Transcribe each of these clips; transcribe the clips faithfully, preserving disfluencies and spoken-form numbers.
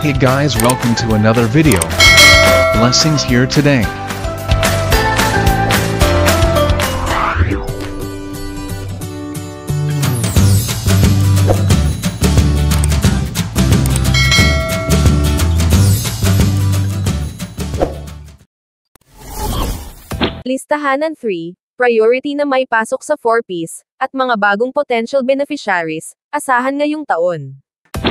Hey guys, welcome to another video. Blessings here today. Listahanan three, priority na may pasok sa four piece, at mga bagong potential beneficiaries, asahan ngayong taon.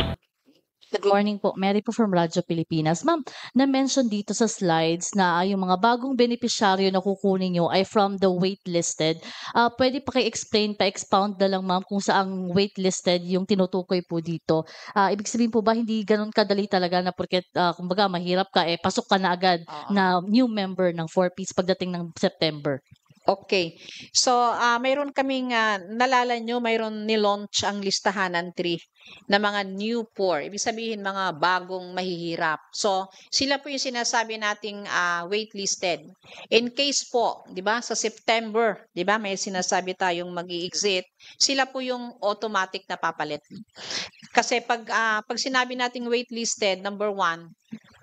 Good morning po. Mary po from Radyo Pilipinas. Ma'am, na-mention dito sa slides na ah, yung mga bagong beneficiaryo na kukunin nyo ay from the waitlisted. Ah, pwede pa kayo-explain, pa-expound na lang ma'am kung saang waitlisted yung tinutukoy po dito. Ah, ibig sabihin po ba hindi ganun kadali talaga na porket ah, kumbaga mahirap ka, eh pasok ka na agad Oo. na new member ng four piece pagdating ng September? Okay. So, ah mayroon kaming, ah, nalala nyo, mayroon ni-launch ang listahanan three na mga new poor. Ibig sabihin, mga bagong mahihirap. So, sila po yung sinasabi nating ah, waitlisted. In case po, di ba, sa September, di ba, may sinasabi tayong mag-i-exit, sila po yung automatic na papalit. Kasi pag, ah, pag sinabi nating waitlisted, number one,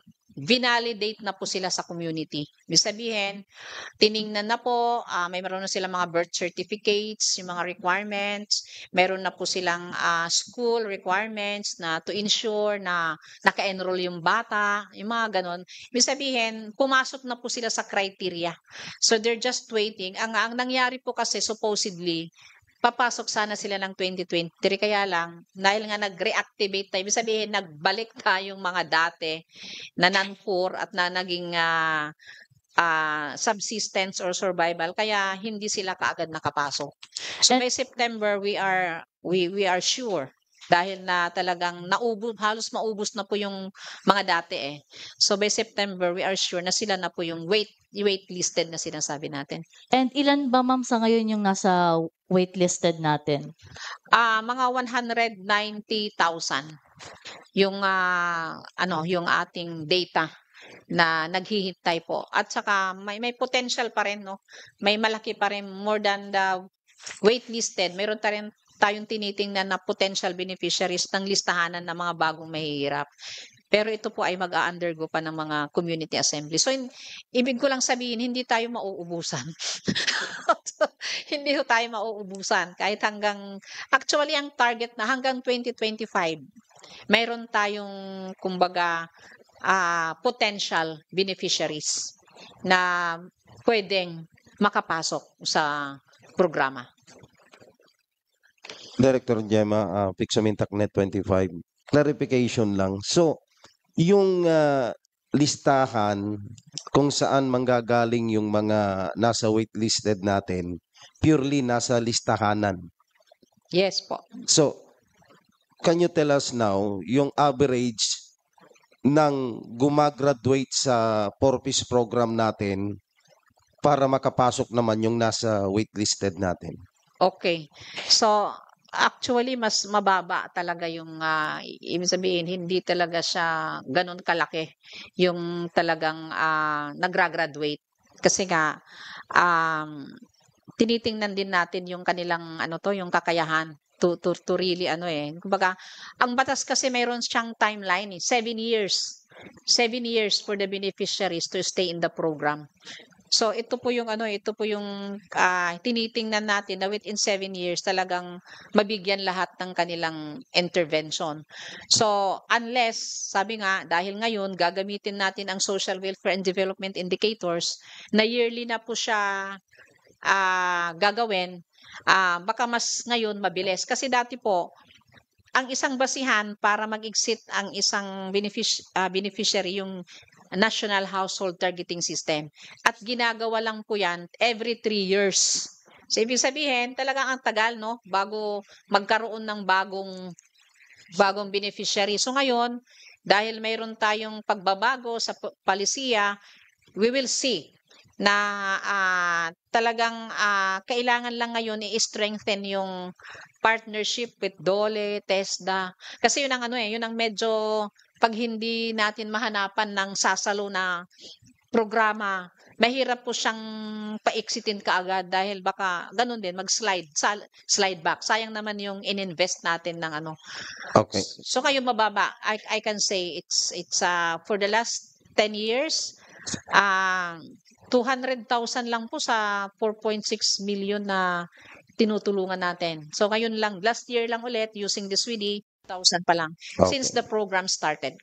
vinalidate na po sila sa community. Ibig sabihin, tiningnan na po, ah, may meron na silang mga birth certificates, yung mga requirements, meron na po silang ah, school requirements na to ensure na naka-enroll yung bata, yung mga ganon. Ibig sabihin, pumasok na po sila sa criteria. So they're just waiting. Ang, ang nangyari po kasi supposedly, papasok sana sila ng twenty twenty-three, kaya lang, dahil nga nag-reactivate tayo, ibig sabihin, nagbalik tayong mga dati na non-poor at na naging ah, ah, subsistence or survival, kaya hindi sila kaagad nakapasok. So And- by September, we are we we are sure dahil na talagang naubos, halos maubos na po yung mga dati eh. So by September, we are sure na sila na po yung wait waitlisted na sinasabi natin. And ilan ba ma'am sa ngayon yung nasa waitlisted natin? Ah, mga one hundred ninety thousand yung ah, ano, yung ating data na naghihintay po. At saka may may potential pa rin, no. May malaki pa rin, more than the waitlisted. Meron ta rin tayong tinitingnan na potential beneficiaries ng listahanan ng mga bagong mahihirap. Pero ito po ay mag-a-undergo pa ng mga community assembly. So, in- ibig ko lang sabihin, hindi tayo mauubusan. Hindi ho tayo mauubusan. Kahit hanggang, actually, ang target na hanggang twenty twenty-five, mayroon tayong, kumbaga, ah, potential beneficiaries na pwedeng makapasok sa programa. Director Gemma, uh, Pixamintac Net twenty-five. Clarification lang. So, yung ah, listahan kung saan manggagaling yung mga nasa waitlisted natin, purely nasa listahanan. Yes po. So, can you tell us now yung average ng gumagraduate sa four-piece program natin para makapasok naman yung nasa waitlisted natin? Okay. So, actually, mas mababa talaga yung, ah, i- ibig sabihin, hindi talaga siya ganun kalaki yung talagang ah, nagra-graduate. Kasi nga, um, tinitingnan din natin yung kanilang, ano to, yung kakayahan to, to, to really, ano eh. Kumbaga, ang batas kasi mayroon siyang timeline eh, seven years. Seven years for the beneficiaries to stay in the program. So ito po yung ano, ito po yung ah, tinitingnan natin na within seven years talagang mabigyan lahat ng kanilang intervention. So unless, sabi nga, dahil ngayon gagamitin natin ang Social Welfare and Development Indicators na yearly na po siya ah, gagawin, ah, baka mas ngayon mabilis. Kasi dati po, ang isang basihan para mag-exit ang isang benefic- ah, beneficiary yung National Household Targeting System. At ginagawa lang po yan every three years. So, ibig sabihin, talagang ang tagal, no? Bago magkaroon ng bagong bagong beneficiary. So, ngayon, dahil mayroon tayong pagbabago sa p- palisiya, we will see na ah, talagang ah, kailangan lang ngayon i-strengthen yung partnership with DOLE, TESDA. Kasi yun ang ano eh, yun ang medyo pag hindi natin mahanapan ng sasalo na programa mahirap po siyang pa-exitin kaagad dahil baka ganun din mag-slide sa slide back. Sayang naman yung ininvest natin ng ano. Okay. So kayo mababa. I I can say it's it's uh, for the last ten years uh, two hundred thousand lang po sa four point six million na tinutulungan natin. So ngayon lang last year lang ulit using the Swede one thousand pa lang Okay. since the program started.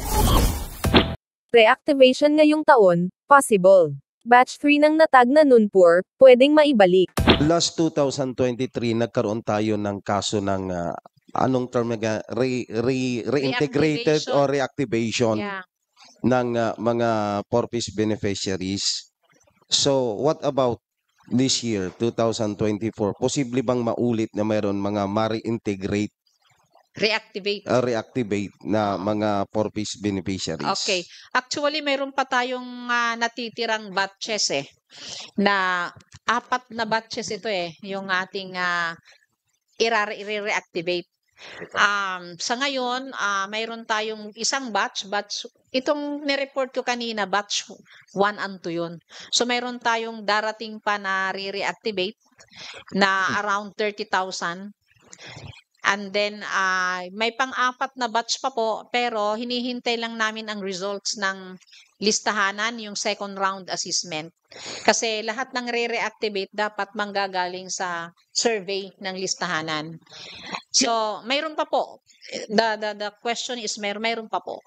Reactivation ngayong taon, possible. Batch three ng natag na Nunpur, pwedeng maibalik. Last two thousand twenty-three, nagkaroon tayo ng kaso ng ah, anong term nga? Re, re, reintegrated Reactivation. or reactivation Yeah. ng ah, mga Porpis beneficiaries. So, what about this year, two thousand twenty-four? Posible bang maulit na mayroon mga ma-reintegrate, Reactivate. ah, reactivate na mga Porpis beneficiaries? Okay. Actually, mayroon pa tayong ah, natitirang batches eh. Na apat na batches ito eh. Yung ating uh, i-reactivate. Um, sa ngayon, ah, mayroon tayong isang batch. batch itong nireport ko kanina, batch one and two yun. So, mayroon tayong darating pa na re-reactivate na around thirty thousand. And then, ah, may pang-apat na batch pa po, pero hinihintay lang namin ang results ng listahanan, yung second round assessment. Kasi lahat ng re-reactivate dapat manggagaling sa survey ng listahanan. So, mayroon pa po. The, the, the question is, may, mayroon pa po.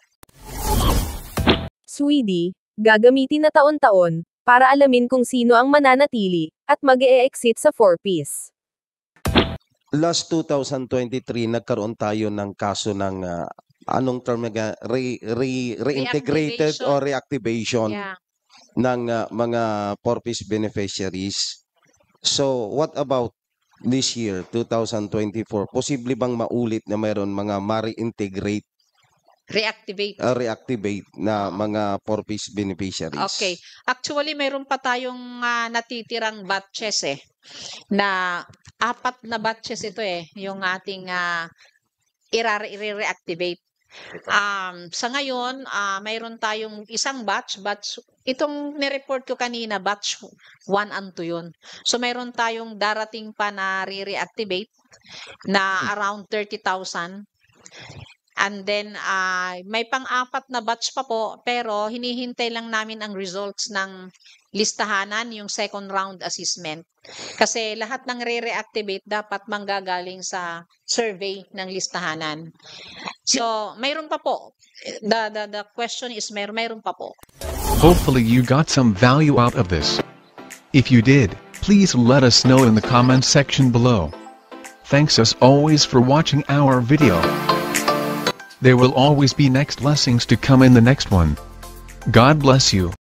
Swede, gagamitin na taon-taon, para alamin kung sino ang mananatili, at mag-e-exit sa four-piece. Last two thousand twenty-three, nagkaroon tayo ng kaso ng ah, anong term nga? Re, re, reintegrated Reactivation. or reactivation Yeah. ng ah, mga Porpis beneficiaries. So, what about this year, two thousand twenty-four? Posible bang maulit na mayroon mga ma-reintegrate, Reactivate. ah, reactivate na mga Porpis beneficiaries? Okay. Actually, mayroon pa tayong ah, natitirang batches eh. Na apat na batches ito eh. Yung ating uh, i-reactivate. Um, sa ngayon, ah, mayroon tayong isang batch. batch itong nireport ko kanina, batch one and two yun. So, mayroon tayong darating pa na re-reactivate na around thirty thousand. And then, ah, may pang-apat na batch pa po, pero hinihintay lang namin ang results ng listahanan, yung second round assessment. Kasi lahat ng re-reactivate dapat manggagaling sa survey ng listahanan. So, mayroon pa po. The, the, the question is, may, mayroon pa po. Hopefully you got some value out of this. If you did, please let us know in the comments section below. Thanks as always for watching our video. There will always be next lessons to come in the next one. God bless you.